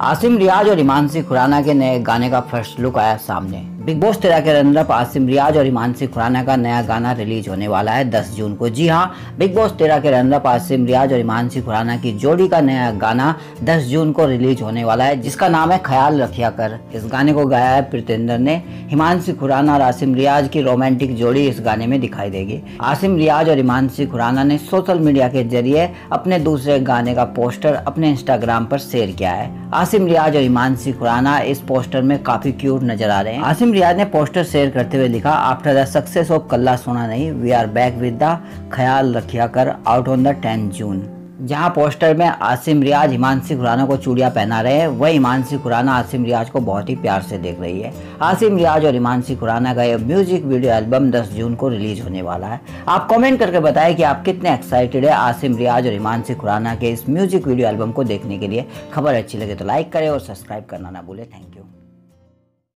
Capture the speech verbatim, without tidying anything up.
आसिम रियाज और हिमांशी खुराना के नए गाने का फर्स्ट लुक आया सामने। बिग बॉस तेरह के रनर अप आसिम रियाज और हिमांशी खुराना का नया गाना रिलीज होने वाला है दस जून को। जी हां, बिग बॉस तेरह के रनर अप आसिम रियाज और हिमांशी खुराना की जोड़ी का नया गाना दस जून को रिलीज होने वाला है, जिसका नाम है ख्याल रखिया कर। इस गाने को गाया है प्रीतेंद्र ने। हिमांशी खुराना और आसिम रियाज की रोमांटिक जोड़ी इस गाने में दिखाई देगी। आसिम रियाज और हिमांशी खुराना ने सोशल मीडिया के जरिए अपने दूसरे गाने का पोस्टर अपने इंस्टाग्राम पर शेयर किया है। आसिम रियाज और हिमांशी खुराना इस पोस्टर में काफी क्यूट नजर आ रहे हैं। आसिम रियाज ने पोस्टर शेयर करते हुए लिखा, after the success of Kalla Sona नहीं, we are back with the Khayal Rakhya Kar out on the tenth June. जहां पोस्टर में आसिम रियाज हिमांशी खुराना को चूड़ियां पहना रहे हैं, वह हिमांशी खुराना आसिम रियाज को बहुत ही प्यार से देख रही है। आसिम रियाज और हिमांशी खुराना का यह म्यूजिक वीडियो एल्बम दस जून को रिलीज होने वाला है। आप कमेंट करके बताएं कि आप कितने एक्साइटेड है आसिम रियाज और हिमांशी खुराना के इस म्यूजिक वीडियो एल्बम को देखने के लिए। खबर अच्छी लगे तो लाइक करें और सब्सक्राइब करना ना भूलें। Thank you.